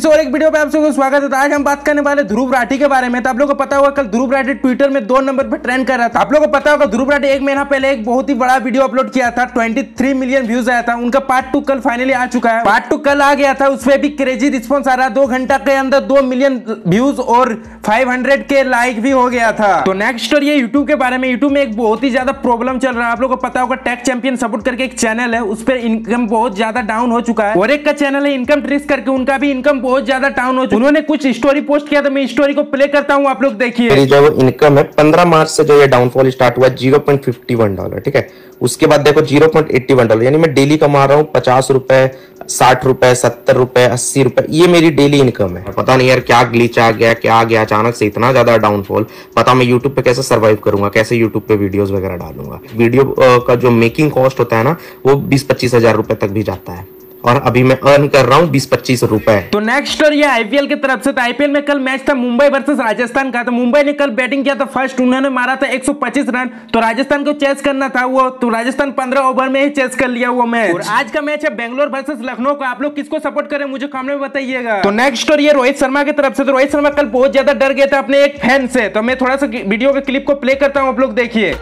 से और एक वीडियो पे आप सबको स्वागत है। तो आज हम बात करने वाले ध्रुव राठी के बारे में। तो आप लोगों को पता होगा कल ध्रुव राठी ट्विटर में 2 नंबर पर ट्रेंड कर रहा था। आप लोगों को पता होगा ध्रुव राठी एक महीना पहले एक बहुत ही बड़ा वीडियो अपलोड किया था, 23 मिलियन व्यूज आया था। उनका पार्ट 2 कल फाइनली आ चुका है। पार्ट 2 कल आ गया था, उसपे भी क्रेजी रिस्पॉन्स आ रहा है। 2 घंटा के अंदर 2 मिलियन व्यूज और 500 के लाइक भी हो गया था। तो नेक्स्ट स्टोरी है यूट्यूब के बारे में। यूट्यूब में एक बहुत ही ज्यादा प्रॉब्लम चल रहा है। आप लोगों को पता होगा टेक चैंपियन सपोर्ट करके एक चैनल है, उस पर इनकम बहुत ज्यादा डाउन हो चुका है। और एक का चैनल है इनकम ट्रिक्स करके, उनका भी इनकम बहुत ज्यादा डाउन हो चुका है। उन्होंने कुछ स्टोरी पोस्ट किया, तो मैं स्टोरी को प्ले करता हूं, आप लोग देखिए। मेरी जो इनकम है 15 मार्च से जो ये डाउनफॉल स्टार्ट हुआ $0.51, ठीक है। उसके बाद देखो $0.81, यानी मैं डेली कमा रहा हूँ 50 रुपए, 60 रुपए, 70 रुपए, 80 रुपए। ये मेरी डेली इनकम है। पता नहीं यार क्या ग्लिच आ गया, क्या आ गया अचानक से इतना ज्यादा डाउनफॉल। पता मैं यूट्यूब पे कैसे सर्वाइव करूंगा, कैसे यूट्यूब पे वीडियोस वगैरह डालूंगा। वीडियो का जो मेकिंग कॉस्ट होता है ना, वो 20-25 हजार रुपए तक भी जाता है, और अभी मैं अर्न कर रहा हूँ 20-25 रुपए। तो नेक्स्ट स्टोरी है आईपीएल की तरफ से। तो आईपीएल में कल मैच था मुंबई वर्सेस राजस्थान का। तो मुंबई ने कल बैटिंग किया था फर्स्ट, उन्होंने मारा था 125 रन। तो राजस्थान को चेस करना था वो, तो राजस्थान 15 ओवर में ही चेस कर लिया वो मैच। और आज का मैच है बेंगलोर वर्सेस लखनऊ का। आप लोग किसको सपोर्ट करें मुझे कमेंट में बताइएगा। तो नेक्स्ट स्टोरी है रोहित शर्मा की तरफ से। तो रोहित शर्मा कल बहुत ज्यादा डर गया था अपने एक फैन से। तो मैं थोड़ा सा वीडियो के क्लिप को प्ले करता हूँ, आप लोग देखिए।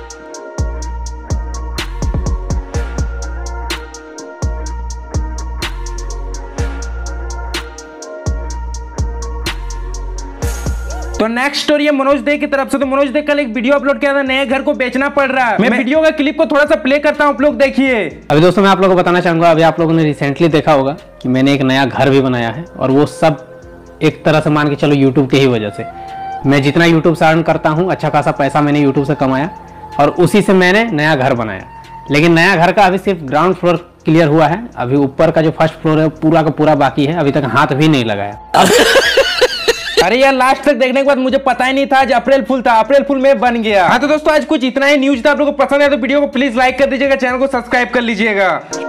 तो नेक्स्ट स्टोरी है मनोज दे की तरफ से। तो मनोज दे कल एक वीडियो अपलोड किया था, नए घर को बेचना पड़ रहा है। मैं वीडियो का क्लिप को थोड़ा सा प्ले करता हूं, आप लोग देखिए। अभी दोस्तों मैं आप लोगों को बताना चाहूंगा, अभी आप लोगों ने रिसेंटली देखा होगा कि मैंने एक नया घर भी बनाया है, और वो सब एक तरह से मान के चलो यूट्यूब की ही वजह से। मैं जितना यूट्यूब से अर्न करता हूँ, अच्छा खासा पैसा मैंने यूट्यूब से कमाया, और उसी से मैंने नया घर बनाया। लेकिन नया घर का अभी सिर्फ ग्राउंड फ्लोर क्लियर हुआ है, अभी ऊपर का जो फर्स्ट फ्लोर है पूरा का पूरा बाकी है, अभी तक हाथ भी नहीं लगाया। अरे यार लास्ट तक देखने के बाद मुझे पता ही नहीं था आज अप्रैल फुल था। अप्रैल फुल में बन गया। हाँ तो दोस्तों आज कुछ इतना ही न्यूज था। आप लोगों को पसंद है तो वीडियो को प्लीज लाइक कर दीजिएगा, चैनल को सब्सक्राइब कर लीजिएगा।